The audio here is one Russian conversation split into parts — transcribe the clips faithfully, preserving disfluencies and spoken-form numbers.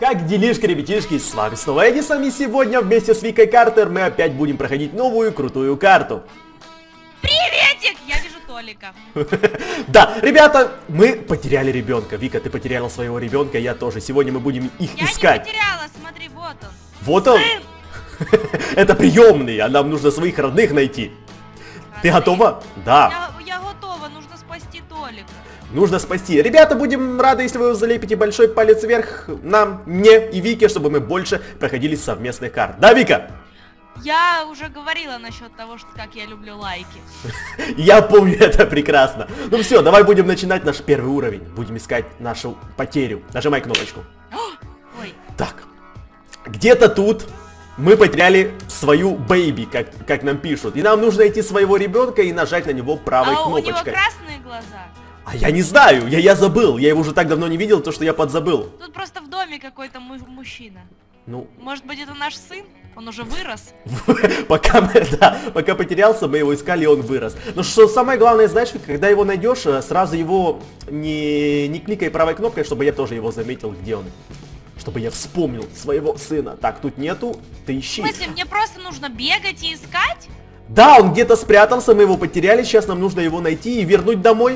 Как делишки, ребятишки, с вами снова Эдисон, и сегодня вместе с Викой Картер мы опять будем проходить новую крутую карту. Приветик! Я вижу Толика. Да, ребята, мы потеряли ребенка. Вика, ты потеряла своего ребенка, я тоже. Сегодня мы будем их я искать. Я не потеряла, смотри, вот он. Вот он? Это приемный, а нам нужно своих родных найти. Ты готова? Да. Я, я готова, нужно спасти Толика. Нужно спасти. Ребята, будем рады, если вы залепите большой палец вверх нам, мне и Вике, чтобы мы больше проходили совместных карт. Да, Вика? Я уже говорила насчет того, что как я люблю лайки. Я помню это прекрасно. Ну все, давай будем начинать наш первый уровень. Будем искать нашу потерю. Нажимай кнопочку. Ой. Так. Где-то тут мы потеряли свою бэйби, как, как нам пишут. И нам нужно найти своего ребенка и нажать на него правой а кнопочкой. у него красные глаза? А я не знаю, я, я забыл. Я его уже так давно не видел, то что я подзабыл. Тут просто в доме какой-то му мужчина. Ну. Может быть, это наш сын? Он уже вырос? Пока мы, да, пока потерялся, мы его искали, и он вырос. Но что самое главное, знаешь, когда его найдешь, сразу его не, не кликай правой кнопкой, чтобы я тоже его заметил, где он. Чтобы я вспомнил своего сына. Так, тут нету, ты ищи. В смысле, мне просто нужно бегать и искать? Да, он где-то спрятался, мы его потеряли, сейчас нам нужно его найти и вернуть домой.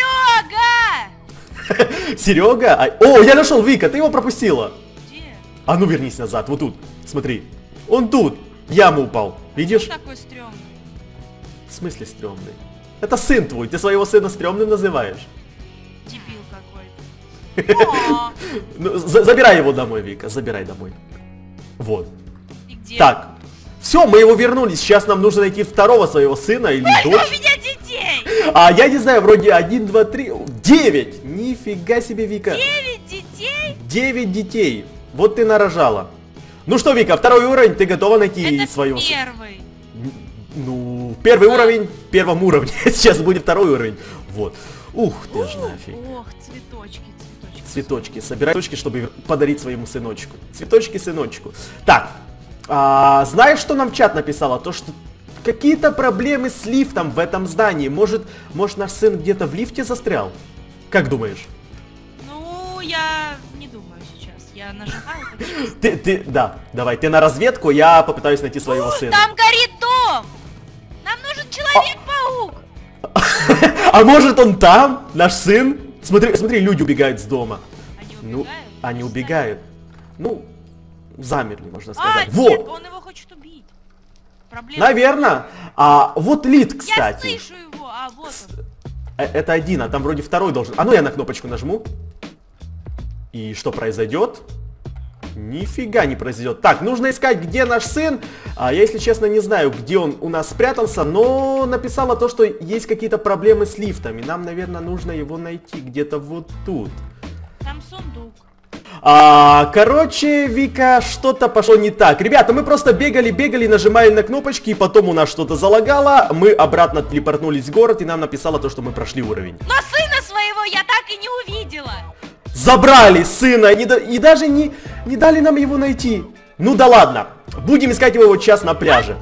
Серега! Серега? А... О, я нашел Вика, ты его пропустила. Где? А ну вернись назад, вот тут, смотри. Он тут, в яму упал, видишь? Что такой стрёмный? В смысле стрёмный? Это сын твой, ты своего сына стрёмным называешь? Дебил какой-то. Ну, за забирай его домой, Вика, забирай домой. Вот. И где? Так, все, мы его вернули, сейчас нам нужно найти второго своего сына или Сколько дочь. у меня детей? А я не знаю, вроде один, два, три, девять. Нифига себе, Вика. Девять детей? Девять детей. Вот ты нарожала. Ну что, Вика, второй уровень, ты готова найти Это своего сына? первый. Ну, первый уровень, в первом уровне. Сейчас будет второй уровень. Вот. Ух ты ж нафиг. Ох, цветочки, цветочки. Цветочки. Собирай цветочки, чтобы подарить своему сыночку. Цветочки сыночку. Так. А, знаешь, что нам в чат написала? То, что какие-то проблемы с лифтом в этом здании. Может, может наш сын где-то в лифте застрял? Как думаешь? Ну, я не думаю сейчас. Я нажимаю. Ты, ты, да, давай, ты на разведку, я попытаюсь найти своего О, сына. там горит дом! Нам нужен Человек-паук! А может он там, наш сын? Смотри, смотри, люди убегают с дома. Они Ну, убегают? они Что убегают. Ну, замерли, можно А, сказать. нет, Вот, он его хочет убить. Проблема. наверное. А вот Лид, кстати. Я слышу его, а вот он. Э, Это один, а там вроде второй должен. А ну я на кнопочку нажму. И что произойдет? Нифига не произойдет. Так, нужно искать, где наш сын. А, я, если честно, не знаю, где он у нас спрятался, но написала то, что есть какие-то проблемы с лифтами. Нам, наверное, нужно его найти где-то вот тут. Там сундук. А, короче, Вика, что-то пошло не так. Ребята, мы просто бегали, бегали, нажимали на кнопочки, и потом у нас что-то залагало. Мы обратно телепортнулись в город, и нам написала то, что мы прошли уровень. Но сына своего я так и не увидела. Забрали сына, не да, и даже не, не дали нам его найти. Ну да ладно, будем искать его вот сейчас на пляже.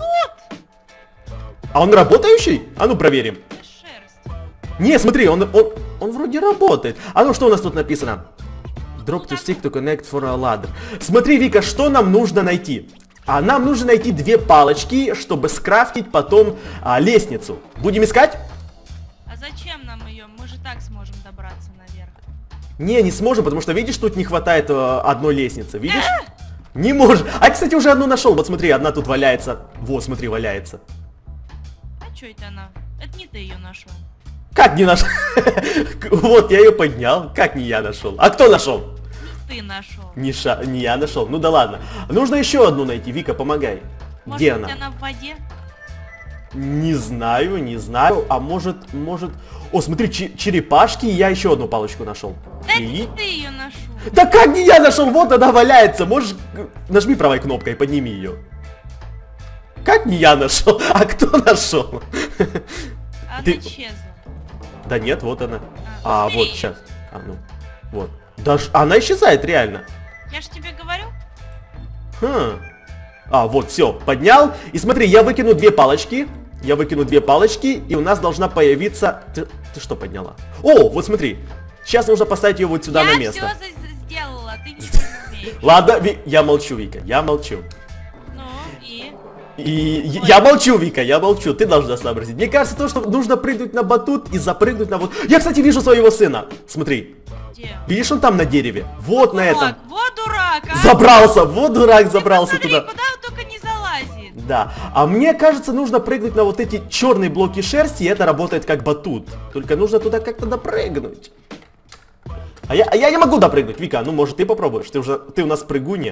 А он работающий? А ну проверим. Шерсть. Не, смотри, он, он, он вроде работает. А ну что у нас тут написано? Drop to stick to connect for a ladder. Смотри, Вика, что нам нужно найти? А нам нужно найти две палочки, чтобы скрафтить потом а, лестницу. Будем искать? А зачем нам ее? Мы же так сможем добраться наверх. Не, не сможем, потому что, видишь, тут не хватает э, одной лестницы, видишь? Не можем. А, кстати, уже одну нашел. Вот смотри, одна тут валяется. Вот, смотри, валяется. А что это она? Это не ты ее нашел. Как не нашел? Вот, я ее поднял. Как не я нашел? А кто нашел? Ты нашел. Не, ша... не я нашел. Ну да ладно. Нужно еще одну найти. Вика, помогай. Может, Где быть, она? она в воде? Не знаю, не знаю. А может, может... О, смотри, черепашки. Я еще одну палочку нашел. Да И... не ты ее нашел. Да как не я нашел? Вот она валяется. Можешь... Нажми правой кнопкой, подними ее. Как не я нашел? А кто нашел? Она Ты... исчезла. Да нет, вот она. А, А, смотри. вот, сейчас. А, ну. Вот. Даже она исчезает, реально. Я ж тебе говорю. Хм. А, вот, все, поднял. И смотри, я выкину две палочки. Я выкину две палочки, и у нас должна появиться... Ты, ты что подняла? О, вот смотри. Сейчас нужно поставить ее вот сюда я на место. все сделала, ты ничего не умеешь. Ладно, Ви... я молчу, Вика, я молчу. Ну, и? И я молчу, Вика, я молчу, ты должна сообразить. Мне кажется, то, что нужно прыгнуть на батут и запрыгнуть на вот... Я, кстати, вижу своего сына. Смотри. Где? Видишь, он там на дереве? Вот на этом. Вот дурак, а? Забрался, вот дурак забрался Смотри, туда. куда он только не залазит. Да, а мне кажется, нужно прыгнуть на вот эти черные блоки шерсти, и это работает как батут. Только нужно туда как-то допрыгнуть. А я, а я не могу допрыгнуть, Вика, ну может ты попробуешь, ты уже, ты у нас прыгунья.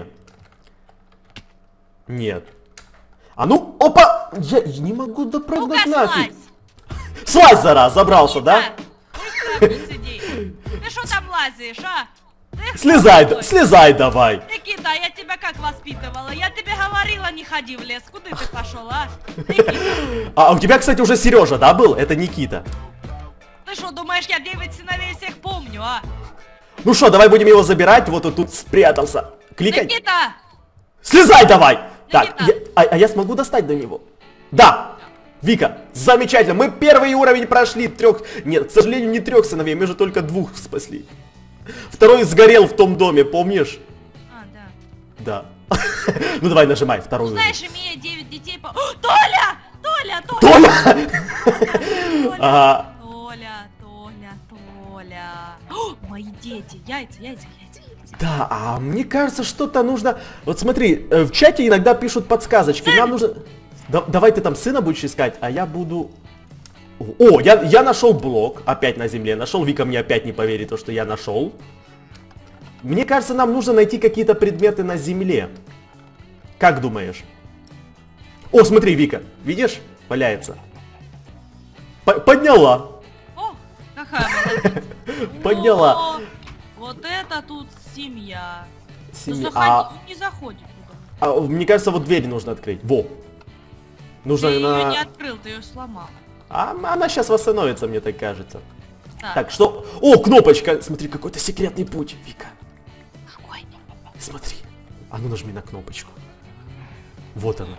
Нет. А ну, опа! Я не могу допрыгнуть Ну-ка, нафиг. слазь. Слазь, зараз, забрался, да? Быстро тут сиди. Ты что там лазишь, а? Ты Слезай, кто такой? слезай давай. Никита, я тебя как воспитывала? Я тебе говорила, не ходи в лес. Куда ты пошел, а? Никита, А у тебя, кстати, уже Сережа, да, был? Это Никита. ты что, думаешь, я девять сыновей всех помню, а? Ну что, давай будем его забирать, вот он тут спрятался. Кликай. Никита! Слезай давай! Так, Никита. я- а, а я смогу достать до него? Да! Вика, замечательно, мы первый уровень прошли, трех... Нет, к сожалению, не трех сыновей, мы же только двух спасли. Второй сгорел в том доме, помнишь? А, да. Да. Ну давай, нажимай, второй уровень. Знаешь, имея девять детей по... О, Толя! Толя, Толя! Толя! Толя, Ага. Толя, Толя, Толя. О, мои дети, яйца, яйца, яйца, яйца. Да, а мне кажется, что-то нужно... Вот смотри, э, в чате иногда пишут подсказочки, нам нужно... Да- давай ты там сына будешь искать, а я буду... О, я, я нашел блок, опять на земле нашел, Вика мне опять не поверит, то, что я нашел. Мне кажется, нам нужно найти какие-то предметы на земле. Как думаешь? О, смотри, Вика, видишь? Валяется. П- подняла. О, какая молодец. Подняла. О, вот это тут семья. Ну, Семья. заходи, А, не заходит туда. а, мне кажется, вот дверь нужно открыть. Во. Нужно Ты ее на... не открыл, ты ее сломал. А она сейчас восстановится, мне так кажется. Так, Так, что? О, кнопочка! Смотри, какой-то секретный путь, Вика. какой? Смотри. А ну нажми на кнопочку. Вот она.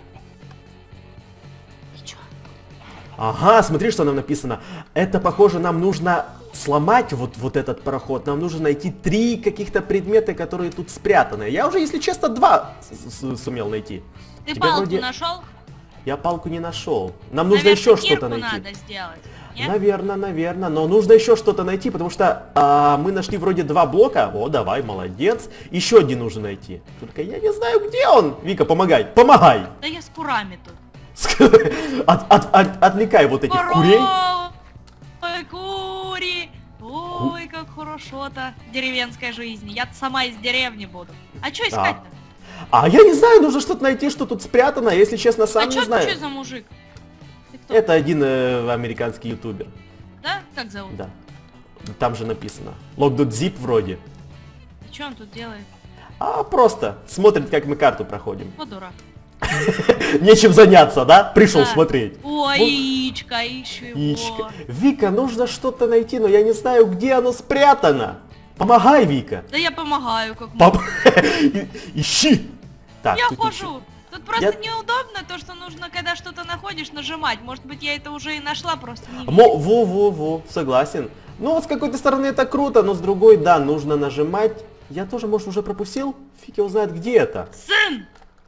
И чё? Ага, смотри, что нам написано. Это, похоже, нам нужно сломать вот, вот этот пароход. Нам нужно найти три каких-то предмета, которые тут спрятаны. Я уже, если честно, два с- с- сумел найти. Ты Тебя палку вроде- нашел? Я палку не нашел. Нам нужно Наверное, еще что-то кирку найти. надо сделать. Нет? Наверное, наверное, но нужно еще что-то найти, потому что а, мы нашли вроде два блока. О, давай, молодец. Еще один нужно найти. Только я не знаю, где он. Вика, помогай, помогай. Да я с курами тут. От- от- от- Отвлекай вот этих курей. Ой, кури! Ой, как хорошо-то деревенской жизни. Я сама из деревни буду. А что искать-то? А я не знаю, нужно что-то найти, что тут спрятано. Если честно, сам А не что знаю. ты за мужик? Ты кто? Это один э, американский ютубер. Да? Как зовут? Да. Там же написано. Log.zip вроде. И что он тут делает? А просто смотрит, как мы карту проходим. Вот дурак. Нечем заняться, да? Пришел Да. смотреть. Ой, Вот. яичко, ищу его. Яичко. Вика, нужно что-то найти, но я не знаю, где оно спрятано. Помогай, Вика. Да я помогаю, как могу. Пом- И- Ищи. Так, Я тут хожу. Тут просто Я- неудобно то, что нужно, когда что-то находишь, нажимать. Может быть, я это уже и нашла, просто не ничего. вижу. Мо- Во-во-во, согласен. Ну, вот с какой-то стороны это круто, но с другой, да, нужно нажимать. Я тоже, может, уже пропустил? Фиг его знает, где это. Сын!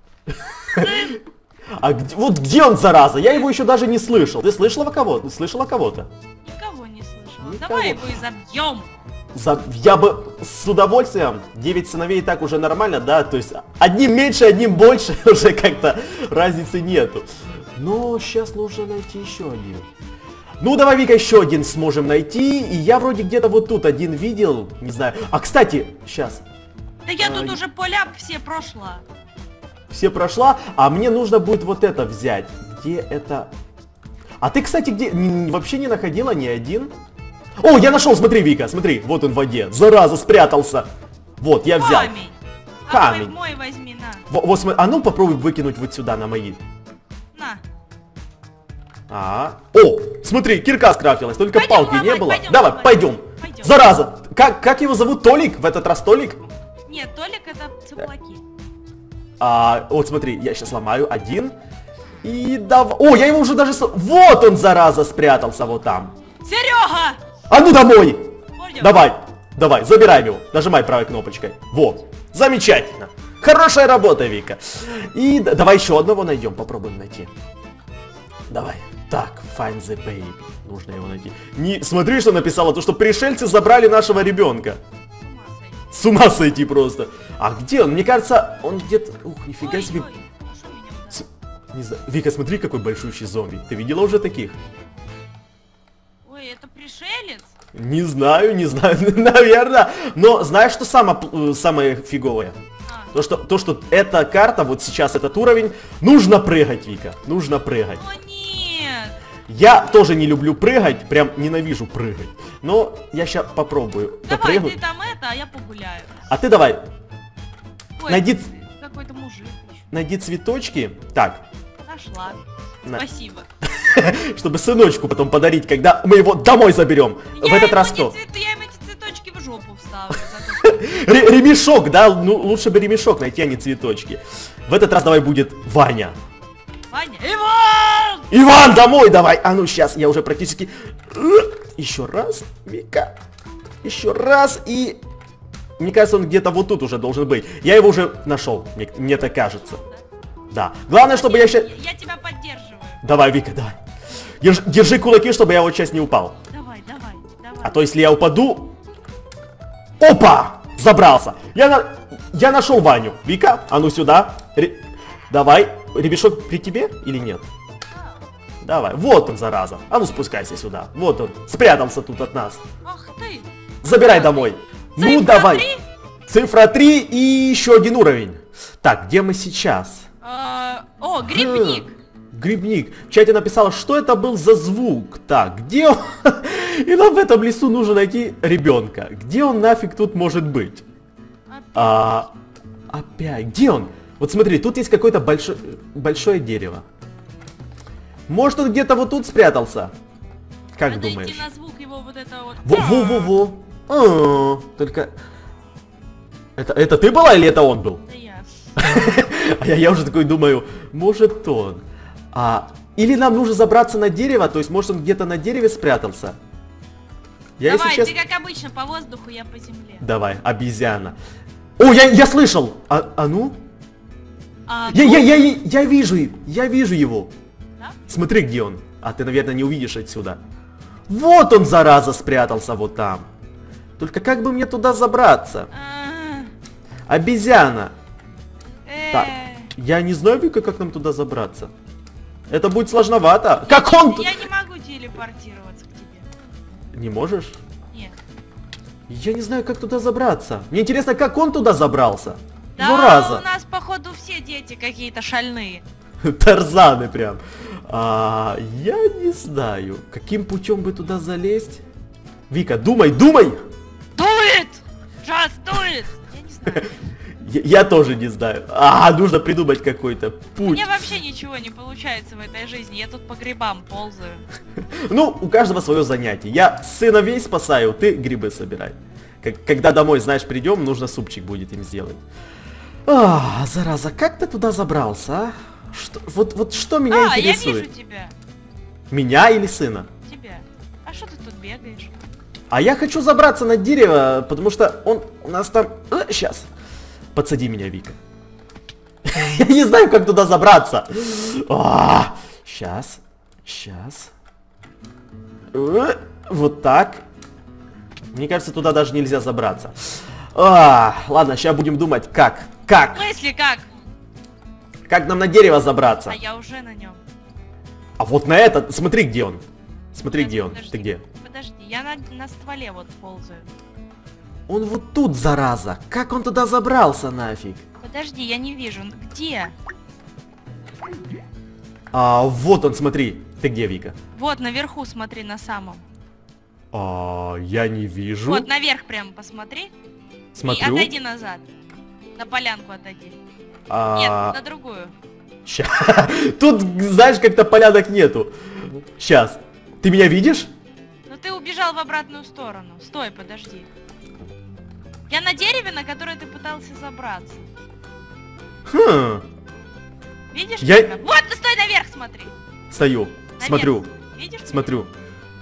Сын! А где- вот где он, зараза? Я его еще даже не слышал. Ты слышала кого-то? Слышала кого-то? Никого не слышала. Никого. Давай его и забьем. За- Я бы с удовольствием. Девять сыновей и так уже нормально, да? То есть одним меньше, одним больше, уже как-то разницы нету. Но сейчас нужно найти еще один. Ну, давай, Вика, еще один сможем найти. И я вроде где-то вот тут один видел, не знаю. А, кстати, сейчас. Да я тут Ай. уже поля все прошла. Все прошла, а мне нужно будет вот это взять. Где это? А ты, кстати, где? Н- н- вообще не находила ни один? О, я нашел, смотри, Вика, смотри, вот он в воде. Зараза, спрятался. Вот, я взял. Камень. А Камень. мой, мой возьми, на. Во- Вот, смотри, а ну попробуй выкинуть вот сюда на мои. На. А, о, смотри, кирка скрафтилась, только Пойдем палки не ломать, было. пойдем Давай, ломать. пойдем. Пойдем. Зараза, как, как его зовут? Толик? В этот раз Толик? Нет, Толик это цыплаки. А, вот смотри, я сейчас ломаю один. И давай. О, я его уже даже... с- Вот он, зараза, спрятался вот там. Серега! А ну домой! Пойдем. Давай, давай, забираем его. Нажимай правой кнопочкой. Вот. Замечательно. Хорошая работа, Вика. И давай еще одного найдем, попробуем найти. Давай. Так, find the baby. Нужно его найти. Не, смотри, что написала, то что пришельцы забрали нашего ребенка. С ума сойти просто. А где он? Мне кажется, он где-то... Ух, нифига ой, себе. Ой, С... Не знаю. Вика, смотри, какой большущий зомби. Ты видела уже таких? Ой, это пришелец? Не знаю, не знаю, наверное. Но знаешь, что само, самое фиговое? А. То, что, то, что эта карта, вот сейчас этот уровень, нужно прыгать, Вика. Нужно прыгать. О, нет. Я тоже не люблю прыгать, прям ненавижу прыгать. Но я сейчас попробую. Давай, попрыгну. ты там это, а я погуляю. А ты давай. Ой, найди... какой-то мужик еще. Найди цветочки. Так. Нашла. На... Спасибо. Чтобы сыночку потом подарить, когда мы его домой заберем. Я в этот раз кто? Цвет... Я им эти цветочки в жопу вставлю. Ремешок, да? Ну, лучше бы ремешок найти, а не цветочки. В этот раз давай будет Ваня. Ваня? Иван! Иван, домой давай! А ну сейчас, я уже практически... Еще раз, Вика. Еще раз и... Мне кажется, он где-то вот тут уже должен быть. Я его уже нашел, мне, мне так кажется. Да. Главное, чтобы я, я сейчас... Я тебя поддерживаю. Давай, Вика, давай. Держи, держи кулаки, чтобы я вот сейчас не упал. Давай, давай, давай. А то если я упаду... Опа! Забрался. Я, на... я нашел Ваню. Вика, а ну сюда. Ре... Давай. Ребешок при тебе или нет? А. Давай. Вот он, зараза. А ну спускайся сюда. Вот он. Спрятался тут от нас. Ах ты. Забирай а домой. Цифра ну давай. три? Цифра три и еще один уровень. Так, где мы сейчас? А, о, грибник. Грибник. В чате написала, что это был за звук. Так, где он? И нам в этом лесу нужно найти ребенка. Где он нафиг тут может быть? Опять. А, опять. Где он? Вот смотри, тут есть какое-то большое, большое дерево. Может, он где-то вот тут спрятался? Как Надо думаешь? идти на звук его вот это вот. Во-во-во-во. А, только... Это, это ты была или это он был? Это я. А я, я уже такой думаю, может он. А, или нам нужно забраться на дерево, то есть может он где-то на дереве спрятался? Я, Давай, если честно... ты как обычно по воздуху, я по земле. Давай, обезьяна. О, я, я слышал! А, а ну? А, Я, ну? я, я, я, я вижу, я вижу его. Да? Смотри, где он. А ты, наверное, не увидишь отсюда. Вот он, зараза, спрятался вот там. Только как бы мне туда забраться? А, Обезьяна. э, Так, я не знаю, Вика, как нам туда забраться. Это будет сложновато. Как он... Я не могу телепортироваться к тебе. Не можешь? Нет. Я не знаю, как туда забраться. Мне интересно, как он туда забрался. Да, Зараза. у нас, походу, все дети какие-то шальные. Тарзаны прям. А, я не знаю, каким путем бы туда залезть. Вика, думай, думай! Do it! Just do it! Я не знаю. Я, я тоже не знаю. А, нужно придумать какой-то У путь. меня вообще ничего не получается в этой жизни. Я тут по грибам ползаю. Ну, у каждого свое занятие. Я сыновей спасаю, ты грибы собирай. Как, когда домой, знаешь, придем, нужно супчик будет им сделать. А, зараза, как ты туда забрался, а? Что, вот, вот что меня а, интересует? я вижу тебя. Меня или сына? Тебя. А что ты тут бегаешь? А я хочу забраться на дерево, потому что он у нас там... А, сейчас. Подсади меня, Вика. Я не знаю, как туда забраться. А, сейчас. Сейчас. Вот так. Мне кажется, туда даже нельзя забраться. А, ладно, сейчас будем думать, как. Как? В смысле как? Как нам на дерево забраться? А я уже на нем. А вот на этот, смотри, где он. Смотри, где он. Подожди, Ты где? Подожди, я на, на стволе вот ползаю. Он вот тут, зараза. Как он туда забрался нафиг? Подожди, я не вижу. Где? А, вот он, смотри. Ты где, Вика? Вот, наверху смотри, на самом. А, я не вижу. Вот, наверх прямо посмотри. Смотрю. И отойди назад. На полянку отойди. А... Нет, на другую. Ща. Тут, знаешь, как-то полянок нету. Сейчас. Ты меня видишь? Ну ты убежал в обратную сторону. Стой, подожди. Я на дереве, на которое ты пытался забраться. Хм. Видишь? Я... Тебя? Вот, ты стой наверх, смотри. Стою. Наверх. Смотрю. Видишь? Смотрю.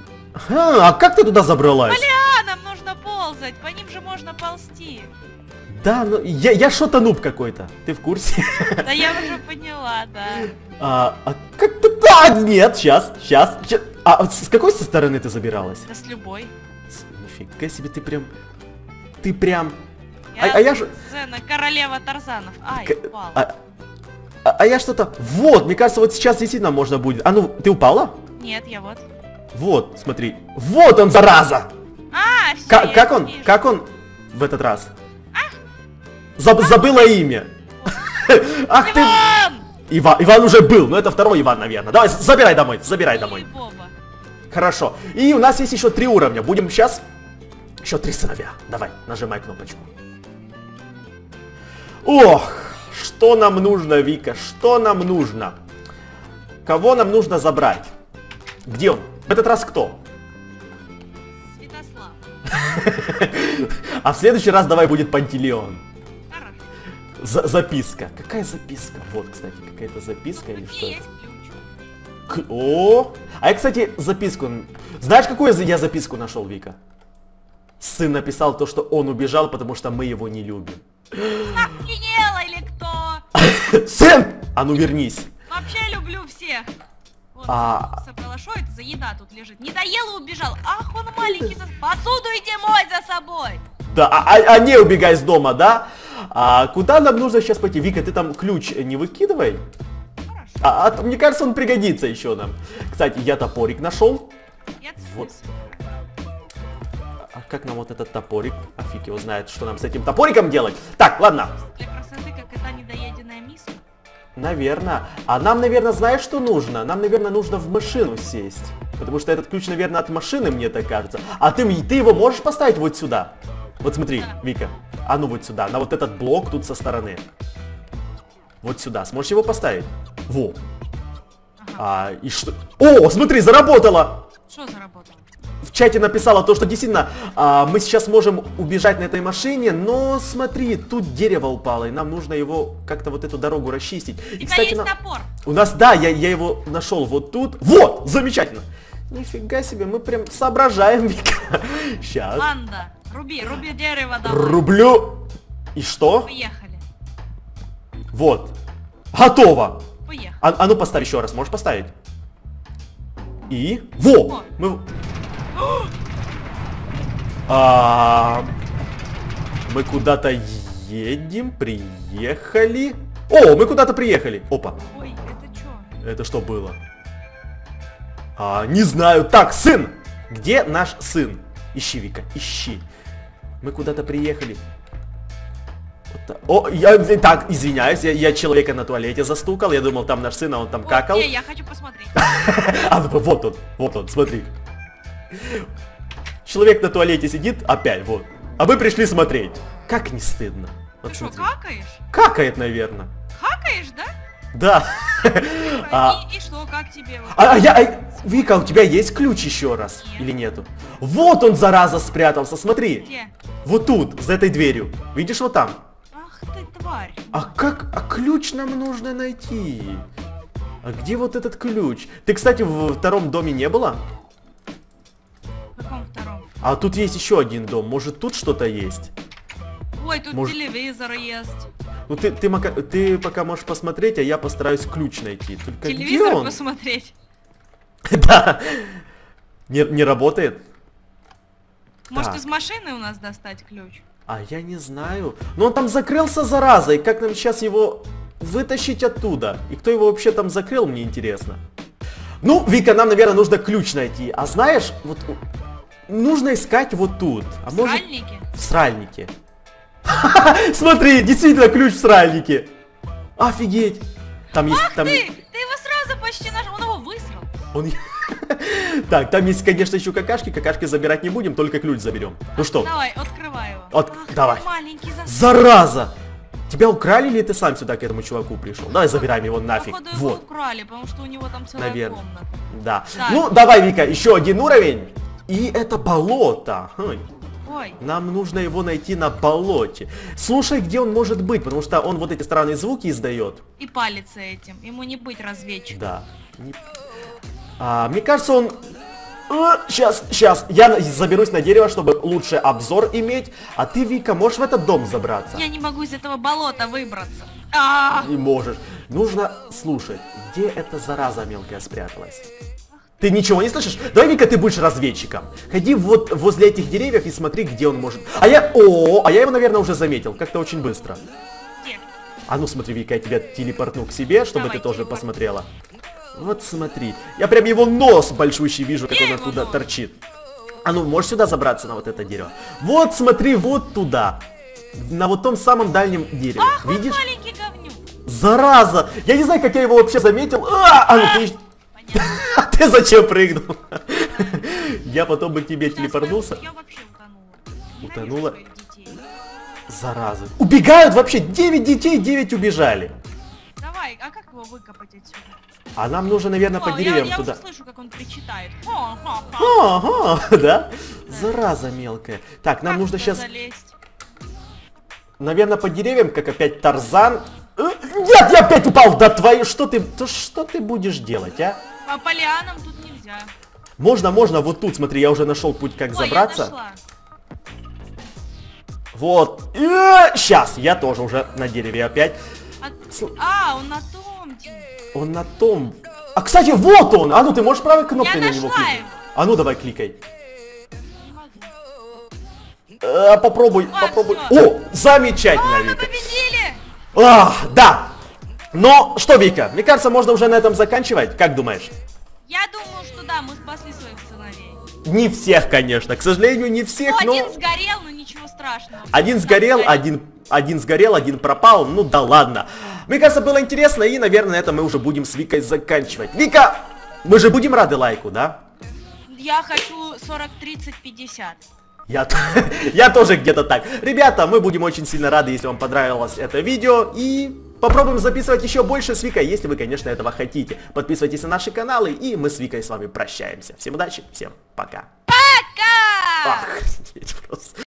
Ха, а как ты туда забралась? Бля, нам нужно ползать. По ним же можно ползти. Да, ну я, я что-то нуб какой-то. Ты в курсе? Да я уже поняла, да. А, а как-то да, нет, сейчас, сейчас. А с какой со стороны ты забиралась? Да с любой. С, нифига себе, ты прям, ты прям. Я а, а я же. Сцена королева Тарзанов. Ай, К... упала. А, а, а я что-то. Вот, мне кажется, вот сейчас действительно можно будет. А ну, ты упала? Нет, я вот. Вот, смотри. Вот он, зараза! А, все, Как, как он? вижу. Как он в этот раз? Заб, забыла имя. Ах ты! Иван! Иван, Иван уже был, но это второй Иван, наверное. Давай, забирай домой, забирай И домой. Боба. Хорошо. И у нас есть еще три уровня. Будем сейчас... Еще три сыновья. Давай, нажимай кнопочку. Ох, что нам нужно, Вика? Что нам нужно? Кого нам нужно забрать? Где он? В этот раз кто? Святослав. А в следующий раз давай будет Пантелеон. Хорошо. За записка. Какая записка? Вот, кстати, какая-то записка или Тут что? есть ключ. К- О! А я, кстати, записку... Знаешь, какую я записку нашел, Вика? Сын написал то, что он убежал, потому что мы его не любим. Охренела или кто? Сын! А ну вернись. Вообще люблю всех. Вот, А- собрала, что это за еда тут лежит? Не доел и убежал. Ах, он маленький. За... Посуду иди мой за собой. Да, а, а- а не убегай с дома, да? А куда нам нужно сейчас пойти? Вика, ты там ключ не выкидывай. Хорошо. А, а мне кажется, он пригодится еще нам. Кстати, я топорик нашел. Я Вот. цвет. А как нам вот этот топорик? А фиг его знает, что нам с этим топориком делать. Так, ладно. Для красоты, как это недоеденная миска. Наверное. А нам, наверное, знаешь, что нужно? Нам, наверное, нужно в машину сесть. Потому что этот ключ, наверное, от машины, мне так кажется. А ты, ты его можешь поставить вот сюда? Вот смотри, Да. Вика. А ну вот сюда, на вот этот блок тут со стороны. Вот сюда. Сможешь его поставить? Во. Ага. А, и что? О, смотри, заработало! Что заработало? В чате написала то, что действительно а, мы сейчас можем убежать на этой машине, но смотри, тут дерево упало, и нам нужно его как-то вот эту дорогу расчистить. У И, тебя кстати, есть на- топор. у нас, да, я, я его нашел вот тут. Вот, замечательно. Нифига себе, мы прям соображаем, Вика. Сейчас. Ланда, руби, руби дерево давай. Рублю. И что? Поехали. Вот. Готово. Поехали. А, а ну поставь еще раз, можешь поставить? И? Во! О. Мы... А, мы куда-то едем, приехали. О, мы куда-то приехали. Опа. Ой, это что? Это что было? А, не знаю. Так, сын! Где наш сын? Ищи, Вика, ищи. Мы куда-то приехали. Вот так. О, я, так, извиняюсь, я, я человека на туалете застукал. Я думал, там наш сын, а он там Вот, какал. где? Я хочу посмотреть. А, ну, вот он, вот он, смотри. Человек на туалете сидит, опять, вот. А мы пришли смотреть. Как не стыдно. Вот Ты что, смотри. какаешь? Какает, наверное. Какаешь, да? Да. А, И, и что, как тебе? Вот? а я, а, Вика, у тебя есть ключ еще раз? Нет. Или нету? Вот он, зараза, спрятался, смотри. Где? Вот тут, за этой дверью. Видишь, вот там. Ах ты тварь. А как, а ключ нам нужно найти? А где вот этот ключ? Ты, кстати, в втором доме не была? В каком втором? А тут есть еще один дом. Может, тут что-то есть? Ой, тут Может- телевизор есть. Ну ты, ты, мака- ты пока можешь посмотреть, а я постараюсь ключ найти. Только Телевизор где он? посмотреть. Да. Не, не работает? Может, Так. из машины у нас достать ключ? А я не знаю. Но он там закрылся, зараза. И как нам сейчас его вытащить оттуда? И кто его вообще там закрыл, мне интересно. Ну, Вика, нам, наверное, нужно ключ найти. А знаешь, вот нужно искать вот тут. А может, Сральники? в сральнике. Смотри, действительно ключ в сральнике. Офигеть. Там есть... Ах там... ты! Ты его сразу почти нашел. Он его высрал. Он... Так, там есть, конечно, еще какашки. Какашки забирать не будем, только ключ заберем. Ну что? Давай, открывай его. От- Ах ты давай. маленький засос. Зараза! Тебя украли или ты сам сюда к этому чуваку пришел? Давай забираем его нафиг. Походу его Вот, украли, потому что у него там целая Наверно. комната. да. Так. Ну, давай, Вика, еще один уровень. И это болото. Хм. Ой, Нам нужно его найти на болоте. Слушай, где он может быть, потому что он вот эти странные звуки издает. и палится этим. Ему не быть разведчиком. Да. Не- А, мне кажется, он Сейчас, сейчас, я на- заберусь на дерево, чтобы лучше обзор иметь. А ты, Вика, можешь в этот дом забраться? Я не могу из этого болота выбраться. А, Не можешь. Нужно слушать, где эта зараза мелкая спряталась. Ты ничего не слышишь? Давай, Вика, ты будешь разведчиком. Ходи вот возле этих деревьев и смотри, где он может... А я... О, а я его, наверное, уже заметил. Как-то очень быстро. где? А ну смотри, Вика, я тебя телепортну к себе, чтобы Давай, ты тоже телепорт. посмотрела. Вот смотри. Я прям его нос большущий вижу, как Где он его оттуда нос? торчит. А ну, можешь сюда забраться на вот это дерево? Вот, смотри, вот туда. На вот том самом дальнем дереве. Ах, вот Видишь? маленький говнюк. Зараза! Я не знаю, как я его вообще заметил. А, а ну ты... Понятно. Ты зачем прыгнул? Я потом бы к тебе Сейчас телепортнулся. Я вообще утонула. Утонула? Ненавижу своих детей. Зараза. Убегают вообще! девять детей, девять убежали. Давай, а как его выкопать отсюда? А нам нужно, наверное, по О, я, деревьям я туда. уже слышу, как он причитает. Хо-хо-хо. Ага, да? Зараза мелкая. Так, нам Как нужно туда сейчас, залезть? наверное, по деревьям, как опять Тарзан. Э, Нет, я опять упал! Да твою, что ты, да что ты будешь делать, а? По полянам тут нельзя. Можно, можно, вот тут, смотри, я уже нашел путь, как Ой, забраться. я нашла. Вот. Сейчас, я тоже уже на дереве опять. А, Сл- а, он на том, Дим. Он на том... А, кстати, вот он! А ну, ты можешь правой кнопкой Я на него нашла кликнуть? его. А ну, давай, кликай. Не могу. Э, попробуй, А, попробуй. всё. О, замечательно, О, мы Вика. победили! А, да. Но что, Вика, мне кажется, можно уже на этом заканчивать. Как думаешь? Я думаю, что да, мы спасли своих сыновей. Не всех, конечно. К сожалению, не всех, Ну, но... один сгорел, но ничего страшного. Один сгорел, один, один сгорел, один пропал. Ну да ладно. Мне кажется, было интересно, и, наверное, на этом мы уже будем с Викой заканчивать. Вика, мы же будем рады лайку, да? Я хочу сорок, тридцать, пятьдесят. Я, т- я тоже где-то так. Ребята, мы будем очень сильно рады, если вам понравилось это видео. И попробуем записывать еще больше с Викой, если вы, конечно, этого хотите. Подписывайтесь на наши каналы, и мы с Викой с вами прощаемся. Всем удачи, всем пока. Пока! Охренеть просто.